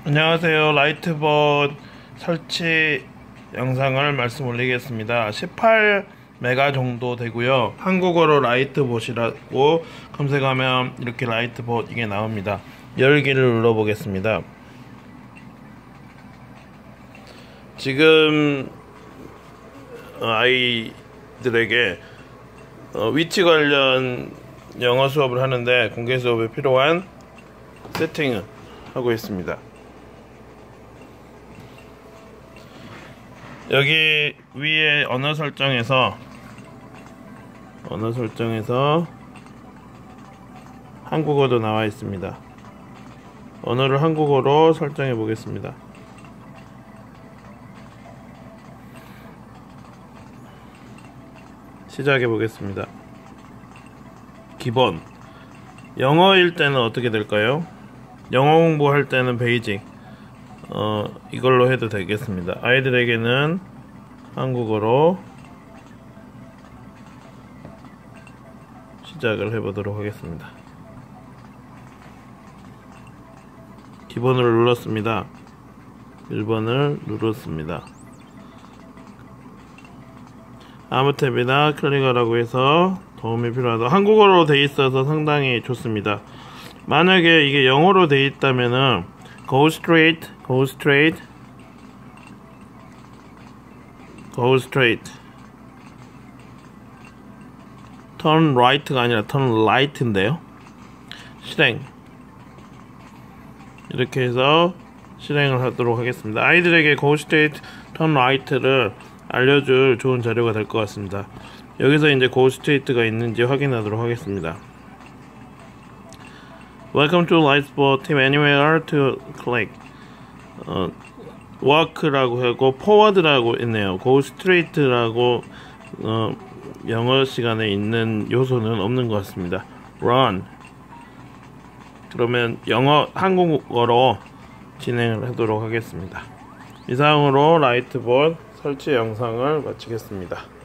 안녕하세요. 라이트봇 설치 영상을 말씀 올리겠습니다. 18메가 정도 되고요. 한국어로 라이트봇이라고 검색하면 이렇게 라이트봇 이게 나옵니다. 열기를 눌러 보겠습니다. 지금 아이들에게 위치 관련 영어 수업을 하는데 공개 수업에 필요한 세팅을 하고 있습니다. 여기 위에 언어 설정에서 한국어도 나와 있습니다. 언어를 한국어로 설정해 보겠습니다. 시작해 보겠습니다. 기본 영어일 때는 어떻게 될까요? 영어 공부할 때는 베이직 이걸로 해도 되겠습니다. 아이들에게는 한국어로 시작을 해보도록 하겠습니다. 기본을 눌렀습니다. 1번을 눌렀습니다. 아무 탭이나 클릭하라고 해서 도움이 필요하다. 한국어로 돼 있어서 상당히 좋습니다. 만약에 이게 영어로 돼 있다면은 go straight, turn right가 아니라 turn right인데요. 실행 이렇게 해서 실행을 하도록 하겠습니다. 아이들에게 go straight, turn right를 알려줄 좋은 자료가 될 것 같습니다. 여기서 이제 go straight가 있는지 확인하도록 하겠습니다. Welcome to Lightspot Team. Anywhere to click. Walk라고 하고 Forward라고 있네요. Go Straight라고 영어 시간에 있는 요소는 없는 것 같습니다. Run. 그러면 한국어로 진행을 하도록 하겠습니다. 이상으로 라이트봇 설치 영상을 마치겠습니다.